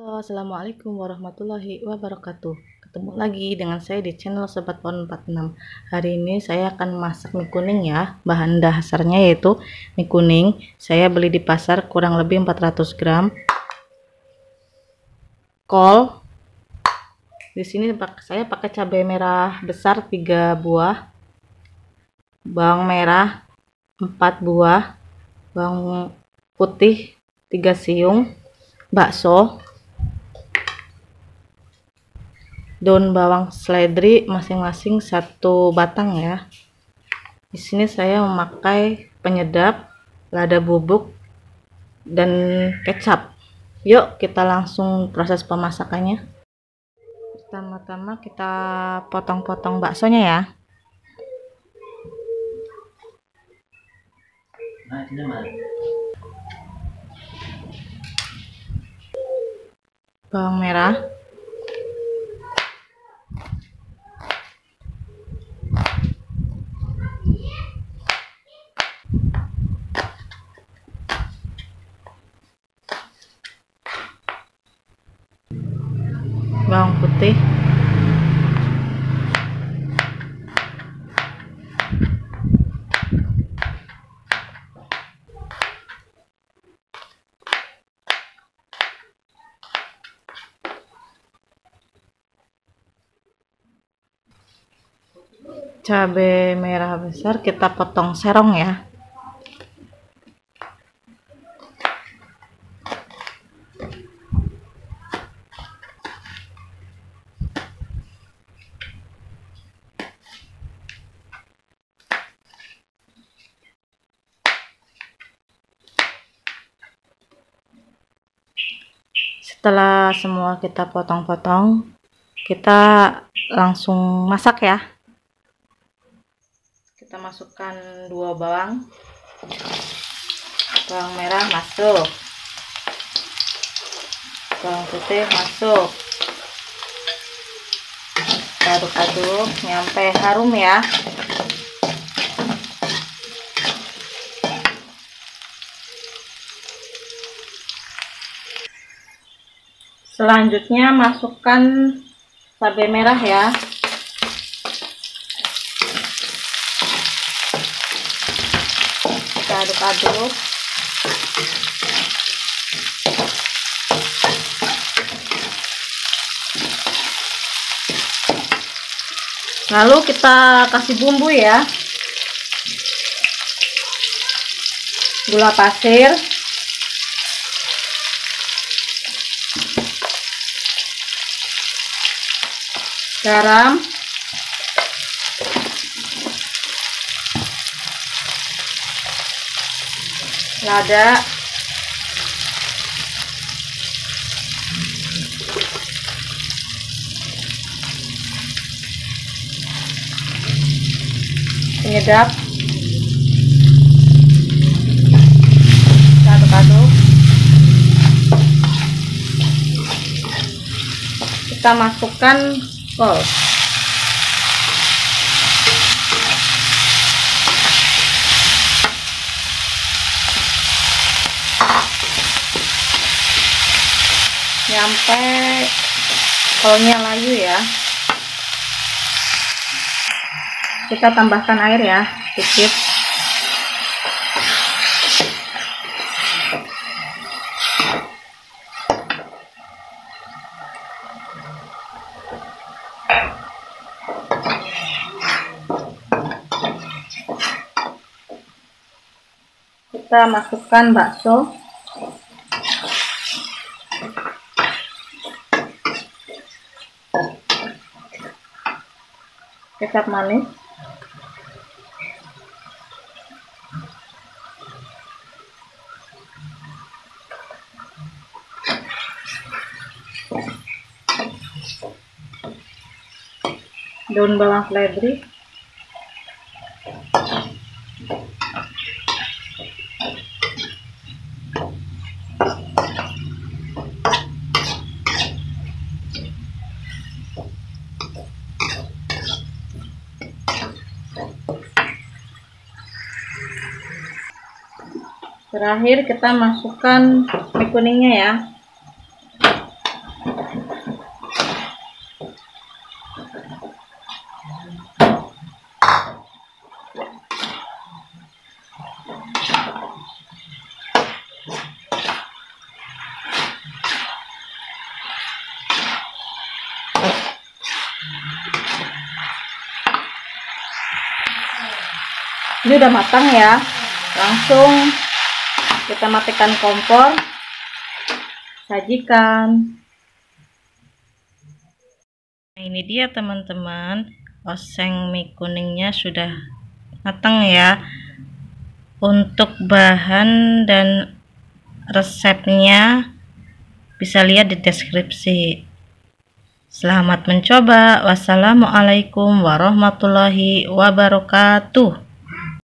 Halo, assalamualaikum warahmatullahi wabarakatuh. Ketemu lagi dengan saya di channel Sobat Pohon 46. Hari ini saya akan masak mie kuning ya. Bahan dasarnya yaitu mie kuning. Saya beli di pasar kurang lebih 400 gram. Kol. Di sini saya pakai cabai merah besar 3 buah. Bawang merah 4 buah. Bawang putih 3 siung. Bakso. Daun bawang seledri masing-masing 1 batang ya. Di sini saya memakai penyedap, lada bubuk, dan kecap. Yuk kita langsung proses pemasakannya. Pertama-tama kita potong-potong baksonya ya. Bawang merah, bawang putih, cabai merah besar kita potong serong ya. Setelah semua kita potong-potong, kita langsung masak ya. Kita masukkan 2 bawang merah masuk, bawang putih masuk, aduk-aduk nyampe harum ya. Selanjutnya masukkan cabai merah ya. Kita aduk-aduk. Lalu kita kasih bumbu ya. Gula pasir, garam, lada, penyedap, aduk-aduk. Kita masukkan kol. Sampai kolnya layu ya. Kita tambahkan air ya, sedikit. Kita masukkan bakso. Kecap manis, daun bawang seledri, terakhir kita masukkan mie kuningnya ya. Ini udah matang ya, langsung kita matikan kompor, sajikan. Nah, ini dia teman-teman, oseng mie kuningnya sudah matang ya. Untuk bahan dan resepnya bisa lihat di deskripsi. Selamat mencoba. Wassalamualaikum warahmatullahi wabarakatuh.